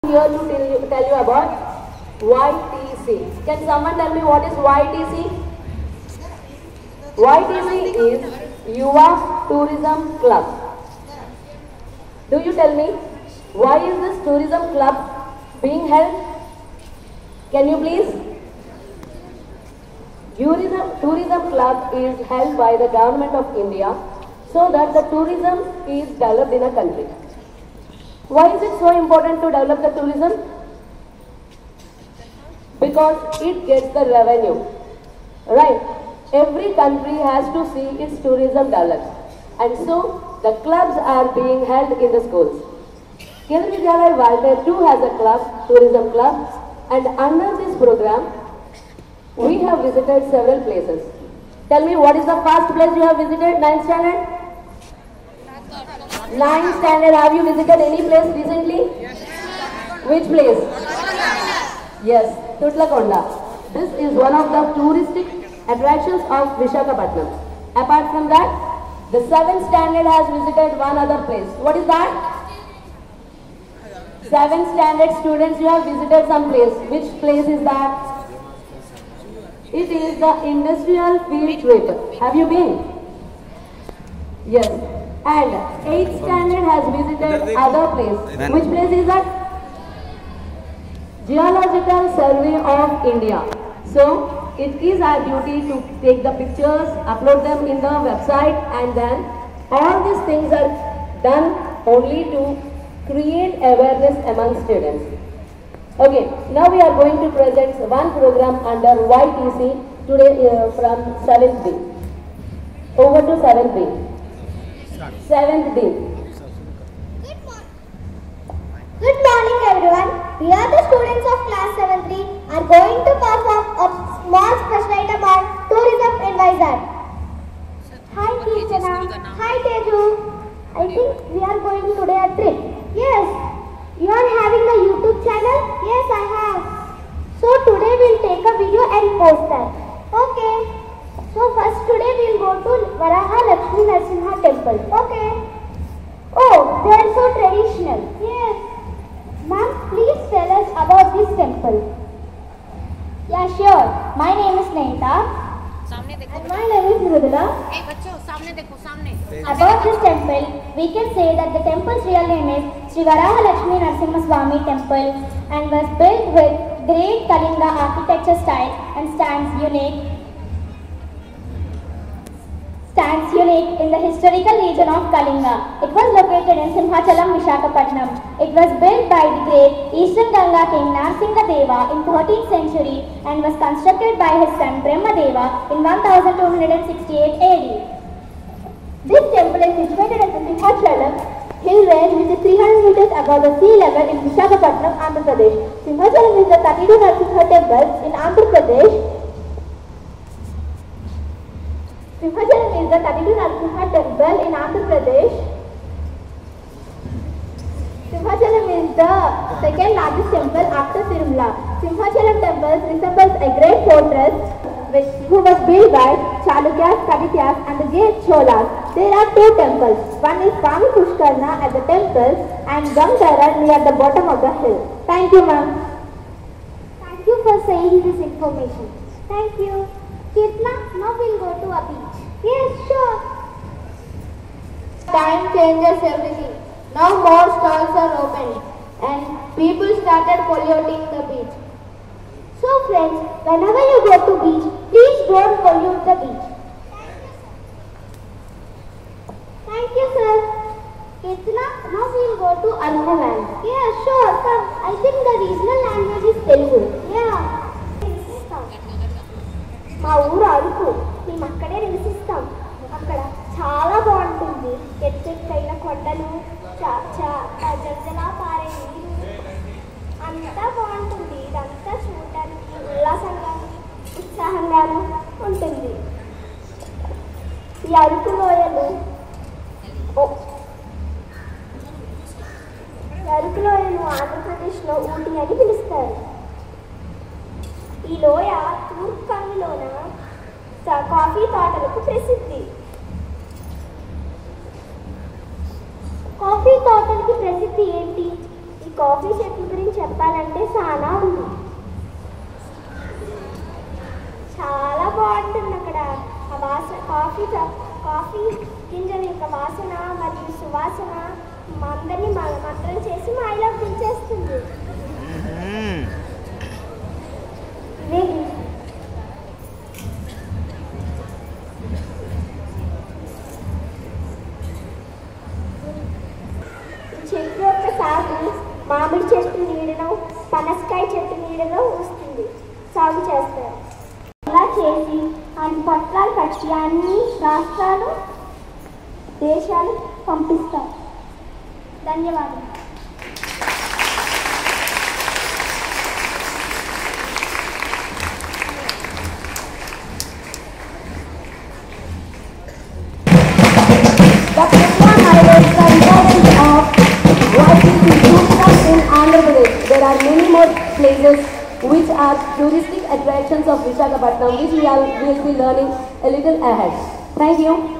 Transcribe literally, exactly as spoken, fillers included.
here to tell you, tell you about Y T C. Can someone tell me what is Y T C? Y T C is Yuva Tourism Club. Do you tell me why is this tourism club being held? Can you please? Tourism, tourism club is held by the government of India so that the tourism is developed in a country. Why is it so important to develop the tourism? Because it gets the revenue, right? Every country has to see its tourism developed, and so the clubs are being held in the schools. Kendriya Vidyalaya Valter too has a club, tourism club, and under this program, we have visited several places. Tell me, what is the first place you have visited, ninth standard? ninth standard, have you visited any place recently? Which place? Yes, Tutlakonda. This is one of the touristic attractions of Visakhapatnam. Apart from that, the seventh standard has visited one other place. What is that? seventh standard students, you have visited some place. Which place is that? It is the industrial field trip. Have you been? Yes. And eighth standard has visited other place. Which place is that? Geological Survey of India. So, it is our duty to take the pictures, upload them in the website, and then all these things are done only to create awareness among students. Okay, now we are going to present one program under Y T C today uh, from seventh B. Over to seventh B. seventh B. Good morning. Good morning everyone. We are the students of class seven three are going to perform a small special item on tourism in Vizag. Hi Kirtana. Hi Teju. I think we are going today a trip. Yes. You are having a YouTube channel? Yes, I have. So today we'll take a video and post that. Okay. So first today we'll go to Varaha Lakshmi Narasimha temple. Okay. Oh, they are so traditional. Yes. Ma'am, please tell us about this temple. Yeah, sure. My name is Neita. And my name is Mridula. Hey, bachcho, सामने देखो, सामने. About this temple, we can say that the temple's real name is Sri Varaha Lakshmi Narasimha Swami Temple and was built with great Kalinga architecture style and stands unique stands unique in the historical region of Kalinga. It was located in Simhachalam, Visakhapatnam. It was built by the great Eastern Ganga king Narsingha Deva in thirteenth century and was constructed by his son Brahmadeva in one thousand two hundred sixty-eight A D. This temple is situated at the Simhachalam hill range which is three hundred meters above the sea level in Visakhapatnam, Andhra Pradesh. Simhachalam is the thirty-two Narasimha temple in Andhra Pradesh. Simhachalam is the thirty-two Narasimha temple in Andhra Pradesh. Simhachalam is the second largest temple after Tirumala. Simhachalam temple resembles a great fortress which who was built by Chalukyas, Kadityas and the great Cholas. There are two temples. One is Swami Pushkarna at the temple and Gangdara near the bottom of the hill. Thank you, ma'am. Thank you for saying this information. Thank you. Kirtana, now we'll go to a beach. Yes, sure. Time changes everything. Now more stalls are opened and people started polluting the beach. So friends, whenever you go to beach, please don't pollute the beach. Thank you, sir. Kirtana, now we'll go to Aruna land. Yeah, sure, come. I think the regional language is Telugu. Yeah. మా ఊరు అరకు మేము అక్కడే నివసిస్తాం. అక్కడ చాలా బాగుంటుంది. ఎత్తెత్తైన కొండలు, జలజలా పారే నీరు అంతా బాగుంటుంది. ఇదంతా చూడడానికి ఉల్లాసంగా ఉత్సాహంగాను ఉంటుంది. ఈ అరకు లోయలు అరకు లోయను ఆంధ్రప్రదేశ్లో ఊటీ అని పిలుస్తారు. ఈ లోయ తూర్పు కనుమలోన కాఫీ తోటలకు ప్రసిద్ధి. కాఫీ తోటలకి ప్రసిద్ధి ఏంటి? ఈ కాఫీ చెట్ల గురించి చెప్పాలంటే చాలా ఉంది. చాలా బాగుంటుంది అక్కడ ఆ వాసన, కాఫీ కాఫీ గింజల యొక్క వాసన మరియు సువాసన అందరినీ మంత్రం చేసి మాయలోకి దించేస్తుంది. చెట్టు యొక్క సాగు మామిడి చెట్టు నీడలో, పనసకాయ చెట్టు నీడలో వస్తుంది, సాగు చేస్తారు. ఇలా చేసి అన్ని పట్టాలు కట్టి అన్ని రాష్ట్రాలు, దేశాలు పంపిస్తారు. ధన్యవాదాలు. There are many more places which are touristic attractions of Visakhapatnam, which we are will be learning a little ahead. Thank you.